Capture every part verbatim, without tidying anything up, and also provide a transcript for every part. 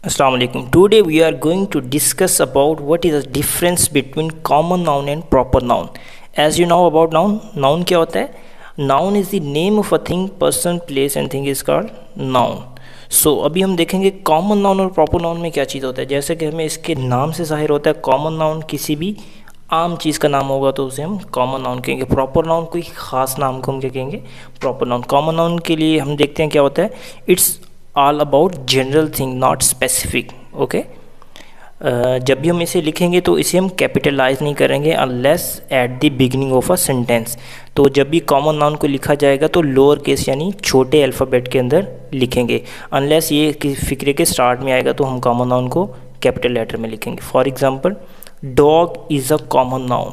Assalamu alaikum. Today we are going to discuss about what is the difference between common noun and proper noun. As you know about noun, noun क्या होता है? Noun is the name of a thing, person, place and thing is called noun. So अभी हम देखेंगे common noun और proper noun में क्या चीज़ होता है. जैसे कि हमें इसके नाम से जाहिर होता है common noun किसी भी आम चीज़ का नाम होगा तो उसे हम कॉमन नाउन कहेंगे. प्रॉपर नाउन कोई ख़ास नाम को हम क्या कहेंगे? Proper noun. कॉमन नाउन के लिए हम देखते हैं क्या होता है. It's all about general thing not specific. Okay, जब भी हम इसे लिखेंगे तो इसे हम कैपिटलाइज नहीं करेंगे unless at the beginning of a sentence. तो जब भी कॉमन नाउन को लिखा जाएगा तो लोअर केस यानी छोटे अल्फ़ाबेट के अंदर लिखेंगे. अनलेस ये किसी फिक्रे के स्टार्ट में आएगा तो हम कॉमन नाउन को कैपिटल लेटर में लिखेंगे. For example, dog is a common noun.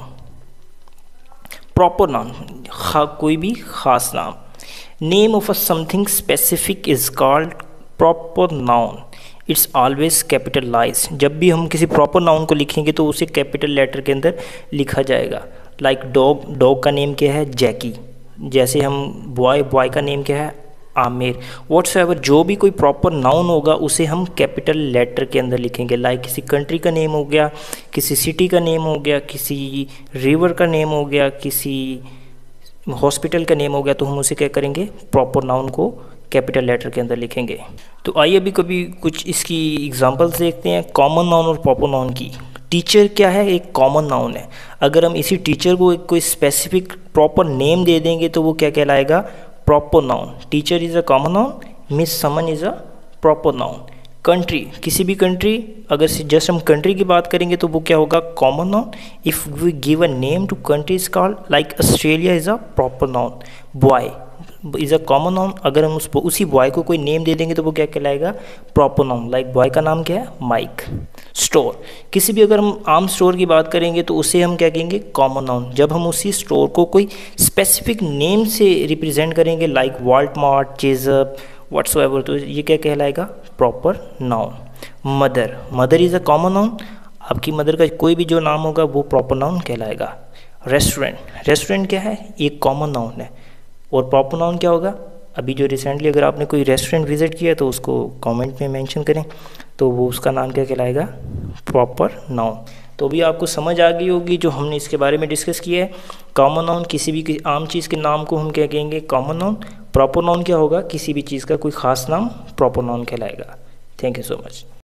Proper noun खा कोई भी ख़ास नाम. Name of a something specific is called proper noun. It's always capitalise. जब भी हम किसी प्रॉपर नाउन को लिखेंगे तो उसे कैपिटल लेटर के अंदर लिखा जाएगा. लाइक डॉग, डॉग का नेम क्या है? जैकी. जैसे हम बॉय, बॉय का नेम क्या है? आमिर. व्हाट्सएवर जो भी कोई प्रॉपर नाउन होगा उसे हम कैपिटल लेटर के अंदर लिखेंगे. लाइक किसी कंट्री का नेम हो गया, किसी सिटी का नेम हो गया, किसी रिवर का नेम हो गया, किसी हॉस्पिटल का नेम हो गया, तो हम उसे क्या करेंगे? प्रॉपर नाउन को कैपिटल लेटर के अंदर लिखेंगे. तो आइए अभी कभी कुछ इसकी एग्जांपल्स देखते हैं कॉमन नाउन और प्रॉपर नाउन की. टीचर क्या है? एक कॉमन नाउन है. अगर हम इसी टीचर को एक कोई स्पेसिफिक प्रॉपर नेम दे देंगे तो वो क्या कहलाएगा? Proper noun. Teacher is a common noun, miss Suman is a proper noun. Country, किसी भी कंट्री, अगर जस्ट हम कंट्री की बात करेंगे तो वो क्या होगा? Common noun. If we give a name to country is called like Australia is a proper noun. Boy is a common noun. अगर हम उस उसी बॉय को कोई नेम दे देंगे तो वो क्या कहलाएगा? Proper noun. लाइक बॉय का नाम क्या है? माइक. स्टोर, किसी भी अगर हम आम स्टोर की बात करेंगे तो उसे हम क्या कहेंगे? Common noun. जब हम उसी स्टोर को कोई स्पेसिफिक नेम से रिप्रेजेंट करेंगे लाइक वॉल्टमार्ट, चेजअप, व्हाट्सएवर, तो ये क्या कहलाएगा? Proper noun. Mother, mother is a common noun. आपकी मदर का कोई भी जो नाम होगा वो प्रॉपर नाउन कहलाएगा. रेस्टोरेंट, रेस्टोरेंट क्या है? एक कॉमन नाउन है. और प्रॉपर नाउन क्या होगा? अभी जो रिसेंटली अगर आपने कोई रेस्टोरेंट विजिट किया तो उसको कमेंट में मेंशन करें तो वो उसका नाम क्या कहलाएगा? Proper noun. तो भी आपको समझ आ गई होगी जो हमने इसके बारे में डिस्कस किया है. कॉमन नाउन किसी भी आम चीज़ के नाम को हम क्या कहेंगे? Common noun. प्रॉपर नाउन क्या होगा? किसी भी चीज़ का कोई ख़ास नाम प्रॉपर नाउन कहलाएगा. Thank you so much.